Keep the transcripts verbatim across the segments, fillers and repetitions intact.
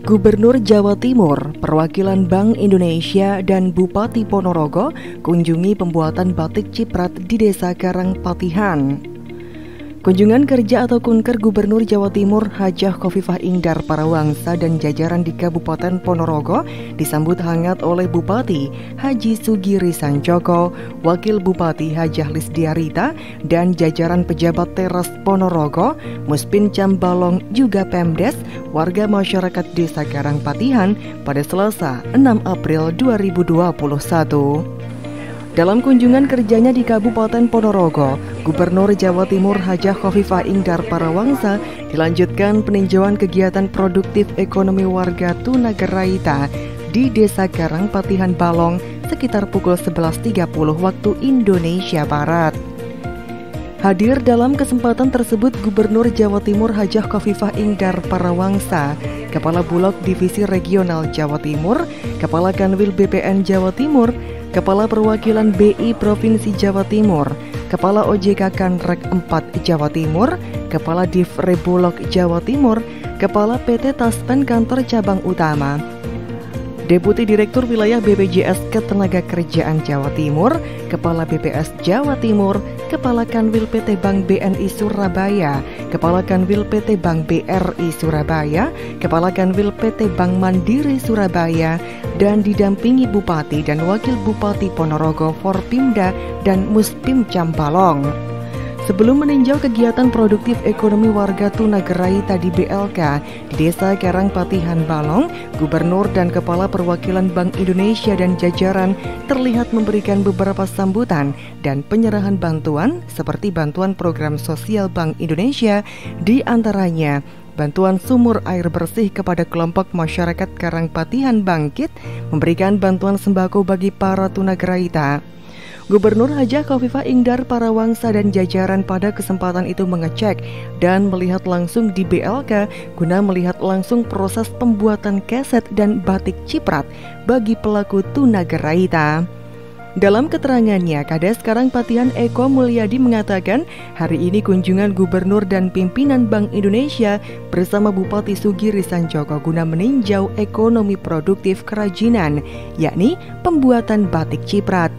Gubernur Jawa Timur, perwakilan Bank Indonesia, dan Bupati Ponorogo kunjungi pembuatan batik ciprat di Desa Karangpatihan. Kunjungan kerja atau kunker Gubernur Jawa Timur Hajah Khofifah Ingdar Parawangsa dan jajaran di Kabupaten Ponorogo disambut hangat oleh Bupati Haji Sugiri Sanjoko, Wakil Bupati Hajah Lisdiarita, dan jajaran pejabat teras Ponorogo, Muspin Cambalong, juga Pemdes, warga masyarakat Desa Karangpatihan pada Selasa enam April dua ribu dua puluh satu. Dalam kunjungan kerjanya di Kabupaten Ponorogo, Gubernur Jawa Timur Hajah Khofifah Ingdar Parawangsa dilanjutkan peninjauan kegiatan produktif ekonomi warga Tunagraita di Desa Karangpatihan Balong sekitar pukul sebelas tiga puluh waktu Indonesia Barat. Hadir dalam kesempatan tersebut Gubernur Jawa Timur Hajah Khofifah Ingdar Parawangsa, Kepala Bulog Divisi Regional Jawa Timur, Kepala Kanwil B P N Jawa Timur, Kepala Perwakilan B I Provinsi Jawa Timur, Kepala O J K Kanrek empat Jawa Timur, Kepala Div Rebulog Jawa Timur, Kepala P T Taspen Kantor Cabang Utama, Deputi Direktur Wilayah B P J S Ketenagakerjaan Jawa Timur, Kepala B P S Jawa Timur, Kepala Kanwil P T Bank B N I Surabaya, Kepala Kanwil P T Bank B R I Surabaya, Kepala Kanwil P T Bank Mandiri Surabaya, dan didampingi Bupati dan Wakil Bupati Ponorogo, Forpimda, dan Muspim Cambalong. Sebelum meninjau kegiatan produktif ekonomi warga Tunagraita di B L K di Desa Karangpatihan Balong, Gubernur dan Kepala Perwakilan Bank Indonesia dan jajaran terlihat memberikan beberapa sambutan dan penyerahan bantuan seperti bantuan program sosial Bank Indonesia, di antaranya bantuan sumur air bersih kepada kelompok masyarakat Karangpatihan Bangkit, memberikan bantuan sembako bagi para tunagraita. Gubernur Hajah Khofifah Ingdar Parawangsa dan jajaran pada kesempatan itu mengecek dan melihat langsung di B L K guna melihat langsung proses pembuatan keset dan batik ciprat bagi pelaku tunagraita. Dalam keterangannya, Kades Karangpatihan Eko Mulyadi mengatakan hari ini kunjungan Gubernur dan pimpinan Bank Indonesia bersama Bupati Sugiri Sanjoko guna meninjau ekonomi produktif kerajinan, yakni pembuatan batik ciprat.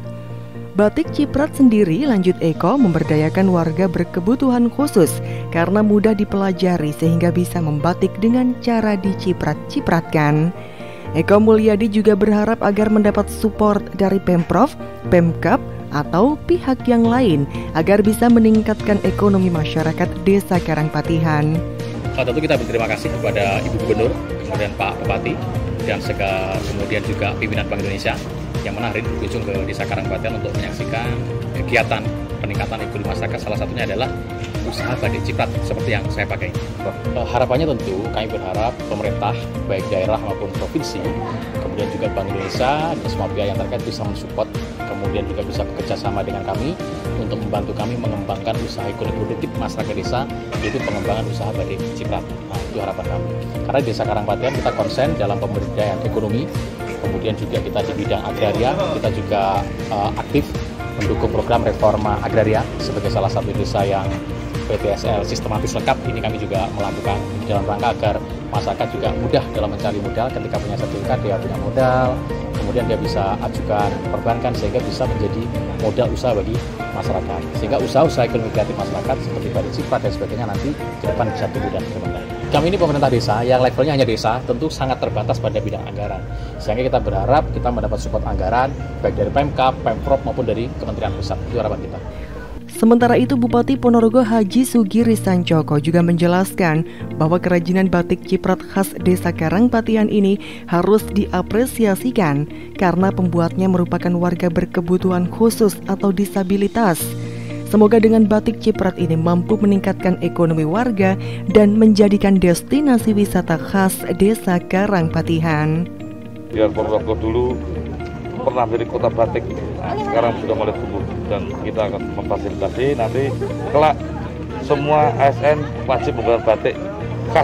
Batik ciprat sendiri, lanjut Eko, memberdayakan warga berkebutuhan khusus karena mudah dipelajari sehingga bisa membatik dengan cara diciprat-cipratkan. Eko Mulyadi juga berharap agar mendapat support dari Pemprov, Pemkab, atau pihak yang lain agar bisa meningkatkan ekonomi masyarakat Desa Karangpatihan. Tentu kita berterima kasih kepada Ibu Gubernur, kemudian Pak Bupati, dan sega, kemudian juga pimpinan Bank Indonesia yang mana hari ini berkunjung ke Desa Karangpatihan untuk menyaksikan kegiatan peningkatan ekonomi masyarakat. Salah satunya adalah usaha batik ciprat seperti yang saya pakai. Oh, harapannya tentu kami berharap pemerintah baik daerah maupun provinsi, kemudian juga Bank Indonesia dan semua pihak yang terkait bisa mensupport, kemudian juga bisa bekerja sama dengan kami untuk membantu kami mengembangkan usaha ekonomi produktif masyarakat desa, yaitu pengembangan usaha batik ciprat. Nah, itu harapan kami. Karena di Desa Karangpatihan kita konsen dalam pemberdayaan ekonomi, kemudian juga kita di bidang agraria, kita juga uh, aktif mendukung program reforma agraria sebagai salah satu desa yang P T S L sistematis lengkap. Ini kami juga melakukan dalam rangka agar masyarakat juga mudah dalam mencari modal. Ketika punya sertifikat dia punya modal, kemudian dia bisa ajukan perbankan sehingga bisa menjadi modal usaha bagi masyarakat. Sehingga usaha-usaha ekonomi kreatif masyarakat seperti batik ciprat dan sebagainya nanti ke depan bisa tumbuh dan berkembang. Kami ini pemerintah desa yang levelnya hanya desa, tentu sangat terbatas pada bidang anggaran. Sehingga kita berharap kita mendapat support anggaran baik dari Pemkab, Pemprov maupun dari Kementerian Pusat. Itu harapan kita. Sementara itu, Bupati Ponorogo Haji Sugiri Sanjoko juga menjelaskan bahwa kerajinan batik ciprat khas Desa Karangpatihan ini harus diapresiasikan karena pembuatnya merupakan warga berkebutuhan khusus atau disabilitas. Semoga dengan batik ciprat ini mampu meningkatkan ekonomi warga dan menjadikan destinasi wisata khas Desa Karangpatihan. Biar Ponorogo dulu pernah menjadi kota batik, nah, sekarang sudah mulai tumbuh dan kita akan memfasilitasi nanti kelak semua A S N wajib menggunakan batik khas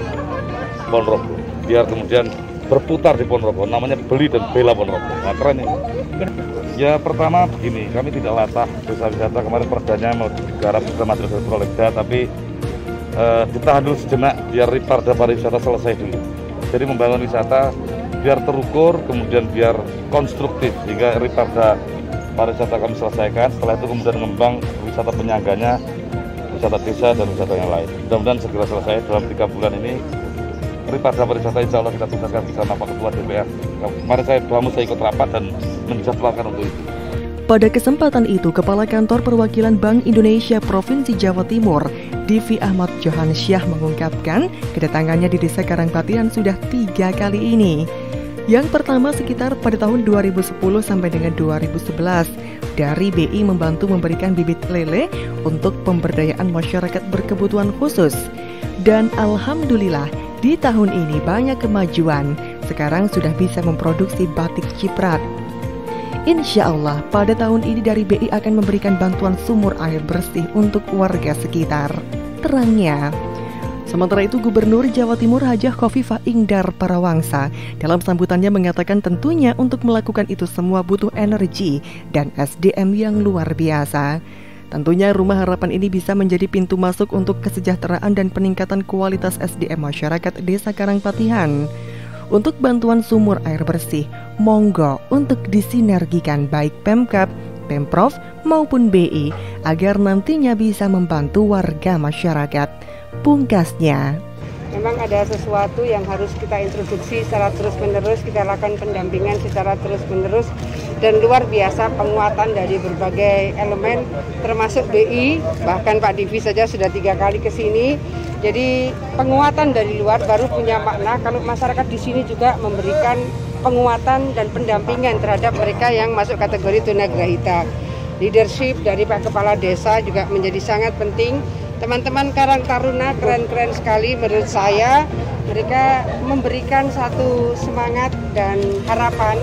Ponorogo biar kemudian berputar di Ponorogo, namanya Beli dan Bela Ponorogo. Nah, keren ini. Ya pertama begini, kami tidak latah desa wisata, kemarin perdanya mau digarap sudah Majelis Prolegda, tapi eh, ditahan dulu sejenak biar Parda Pariwisata selesai dulu. Jadi membangun wisata biar terukur, kemudian biar konstruktif, hingga riparda pariwisata kami selesaikan. Setelah itu kemudian mengembang wisata penyangganya, wisata desa dan wisata yang lain. Mudah-mudahan segera selesai dalam tiga bulan ini. Riparda pariwisata insya Allah kita tuntaskan bersama Pak Ketua D P R. Kemarin saya Bamu saya ikut rapat dan menjadwalkan untuk itu. Pada kesempatan itu, Kepala Kantor Perwakilan Bank Indonesia Provinsi Jawa Timur, Divi Ahmad Johansyah mengungkapkan kedatangannya di Desa Karangpatihan sudah tiga kali ini. Yang pertama sekitar pada tahun dua ribu sepuluh sampai dengan dua ribu sebelas, dari B I membantu memberikan bibit lele untuk pemberdayaan masyarakat berkebutuhan khusus. Dan alhamdulillah, di tahun ini banyak kemajuan, sekarang sudah bisa memproduksi batik ciprat. Insya Allah, pada tahun ini dari B I akan memberikan bantuan sumur air bersih untuk warga sekitar. Terangnya. Sementara itu, Gubernur Jawa Timur Hajah Khofifah Ingdar Parawangsa dalam sambutannya mengatakan tentunya untuk melakukan itu semua butuh energi dan S D M yang luar biasa. Tentunya Rumah Harapan ini bisa menjadi pintu masuk untuk kesejahteraan dan peningkatan kualitas S D M masyarakat Desa Karangpatihan. Untuk bantuan sumur air bersih, monggo untuk disinergikan baik Pemkab, Pemprov maupun B I agar nantinya bisa membantu warga masyarakat. Pungkasnya, memang ada sesuatu yang harus kita introduksi secara terus-menerus, kita lakukan pendampingan secara terus-menerus, dan luar biasa penguatan dari berbagai elemen termasuk B I, bahkan Pak Divi saja sudah tiga kali ke sini. Jadi penguatan dari luar baru punya makna kalau masyarakat di sini juga memberikan penguatan dan pendampingan terhadap mereka yang masuk kategori tunagrahita. Leadership dari Pak Kepala Desa juga menjadi sangat penting. Teman-teman Karang Taruna keren-keren sekali menurut saya. Mereka memberikan satu semangat dan harapan.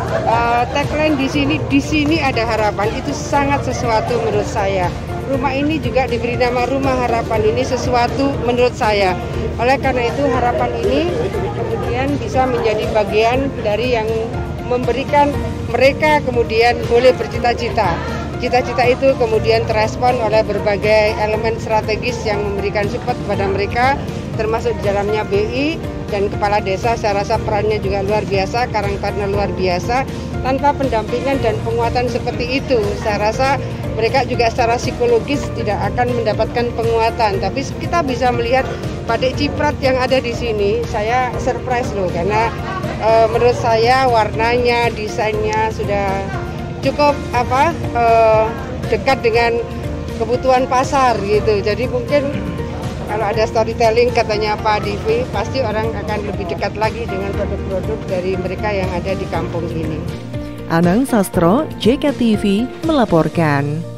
Uh, tagline di sini, di sini ada harapan, itu sangat sesuatu menurut saya. Rumah ini juga diberi nama Rumah Harapan, ini sesuatu menurut saya. Oleh karena itu harapan ini kemudian bisa menjadi bagian dari yang memberikan mereka kemudian boleh bercita-cita. Cita-cita itu kemudian terespon oleh berbagai elemen strategis yang memberikan support kepada mereka, termasuk di dalamnya B I dan Kepala Desa. Saya rasa perannya juga luar biasa, Karangpatihan luar biasa. Tanpa pendampingan dan penguatan seperti itu, saya rasa mereka juga secara psikologis tidak akan mendapatkan penguatan. Tapi kita bisa melihat batik ciprat yang ada di sini, saya surprise loh, karena e, menurut saya warnanya, desainnya sudah cukup apa e, dekat dengan kebutuhan pasar gitu. Jadi mungkin kalau ada storytelling katanya Pak Divi, pasti orang akan lebih dekat lagi dengan produk-produk dari mereka yang ada di kampung ini. Anang Sastro, J K T V melaporkan.